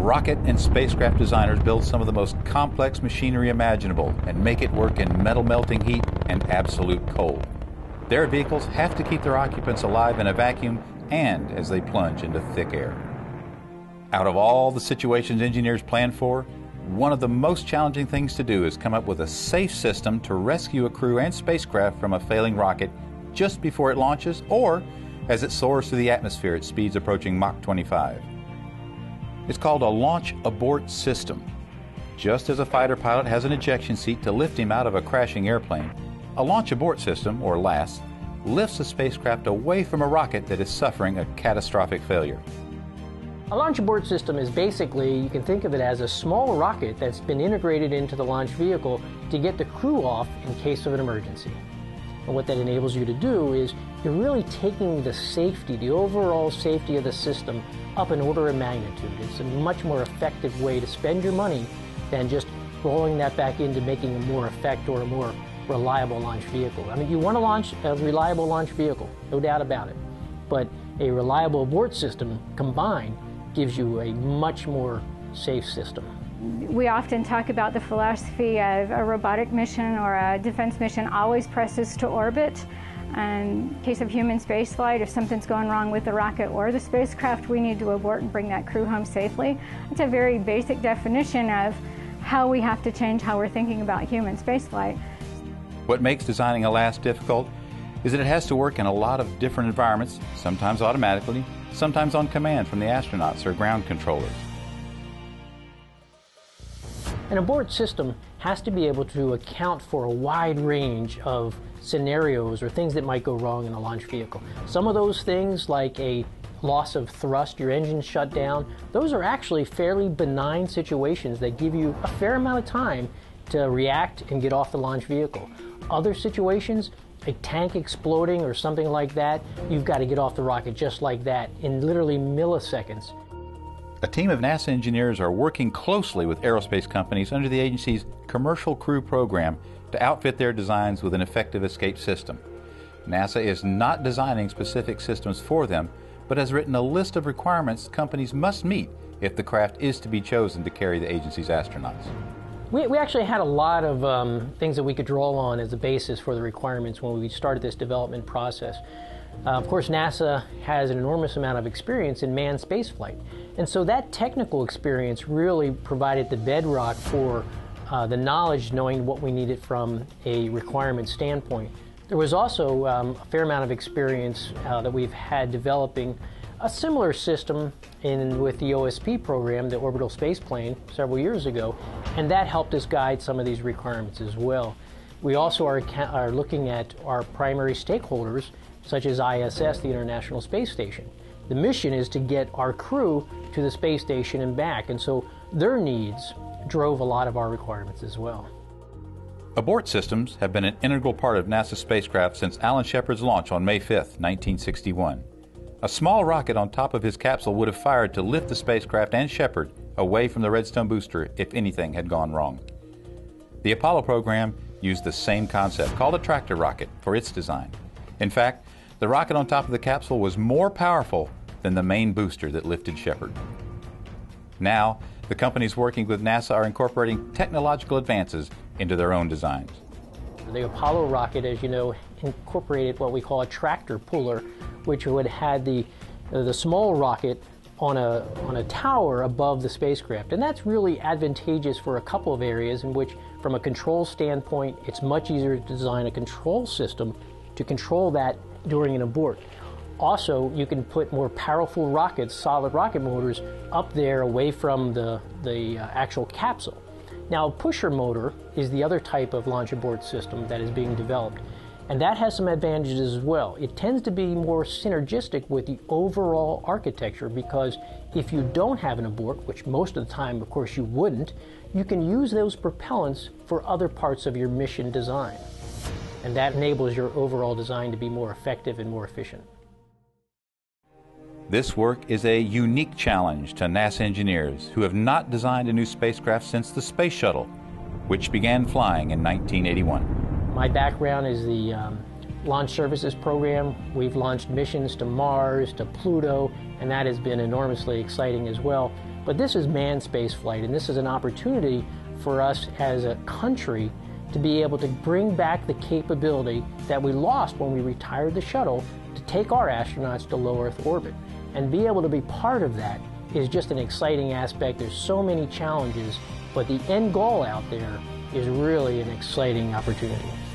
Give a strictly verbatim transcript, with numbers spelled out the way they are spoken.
rocket and spacecraft designers build some of the most complex machinery imaginable and make it work in metal melting heat and absolute cold. Their vehicles have to keep their occupants alive in a vacuum and as they plunge into thick air. Out of all the situations engineers plan for, one of the most challenging things to do is come up with a safe system to rescue a crew and spacecraft from a failing rocket just before it launches or as it soars through the atmosphere at speeds approaching Mach twenty-five. It's called a launch abort system. Just as a fighter pilot has an ejection seat to lift him out of a crashing airplane, a launch abort system, or LAS, lifts a spacecraft away from a rocket that is suffering a catastrophic failure. A launch abort system is basically, you can think of it as a small rocket that's been integrated into the launch vehicle to get the crew off in case of an emergency. And what that enables you to do is you're really taking the safety, the overall safety of the system up an order of magnitude. It's a much more effective way to spend your money than just rolling that back into making a more effective or a more reliable launch vehicle. I mean, you want to launch a reliable launch vehicle, no doubt about it. But a reliable abort system combined gives you a much more safe system. We often talk about the philosophy of a robotic mission or a defense mission always presses to orbit. In case of human spaceflight, if something's going wrong with the rocket or the spacecraft, we need to abort and bring that crew home safely. It's a very basic definition of how we have to change how we're thinking about human spaceflight. What makes designing a LAS difficult is that it has to work in a lot of different environments, sometimes automatically, sometimes on command from the astronauts or ground controllers. An abort system has to be able to account for a wide range of scenarios or things that might go wrong in a launch vehicle. Some of those things, like a loss of thrust, your engine shut down, those are actually fairly benign situations that give you a fair amount of time to react and get off the launch vehicle. Other situations, a tank exploding or something like that, you've got to get off the rocket just like that in literally milliseconds. A team of NASA engineers are working closely with aerospace companies under the agency's Commercial Crew Program to outfit their designs with an effective escape system. NASA is not designing specific systems for them, but has written a list of requirements companies must meet if the craft is to be chosen to carry the agency's astronauts. We, we actually had a lot of um, things that we could draw on as a basis for the requirements when we started this development process. Uh, of course, NASA has an enormous amount of experience in manned spaceflight, and so that technical experience really provided the bedrock for uh, the knowledge, knowing what we needed from a requirement standpoint. There was also um, a fair amount of experience uh, that we've had developing a similar system in with the O S P program, the Orbital Space Plane, several years ago, and that helped us guide some of these requirements as well. We also are, are looking at our primary stakeholders, such as I S S, the International Space Station. The mission is to get our crew to the space station and back, and so their needs drove a lot of our requirements as well. Abort systems have been an integral part of NASA spacecraft since Alan Shepard's launch on May fifth, nineteen sixty-one. A small rocket on top of his capsule would have fired to lift the spacecraft and Shepard away from the Redstone booster if anything had gone wrong. The Apollo program used the same concept, called a tractor rocket, for its design. In fact, the rocket on top of the capsule was more powerful than the main booster that lifted Shepard. Now, the companies working with NASA are incorporating technological advances into their own designs. The Apollo rocket, as you know, incorporated what we call a tractor puller, which would have the, uh, the small rocket on a, on a tower above the spacecraft. And that's really advantageous for a couple of areas in which, from a control standpoint, it's much easier to design a control system to control that during an abort. Also, you can put more powerful rockets, solid rocket motors, up there away from the, the uh, actual capsule. Now, a pusher motor is the other type of launch abort system that is being developed, and that has some advantages as well. It tends to be more synergistic with the overall architecture, because if you don't have an abort, which most of the time, of course, you wouldn't, you can use those propellants for other parts of your mission design. And that enables your overall design to be more effective and more efficient. This work is a unique challenge to NASA engineers who have not designed a new spacecraft since the Space Shuttle, which began flying in nineteen eighty-one. My background is the um, launch services program. We've launched missions to Mars, to Pluto, and that has been enormously exciting as well. But this is manned space flight, and this is an opportunity for us as a country to be able to bring back the capability that we lost when we retired the shuttle to take our astronauts to low Earth orbit. And be able to be part of that is just an exciting aspect. There's so many challenges, but the end goal out there is really an exciting opportunity.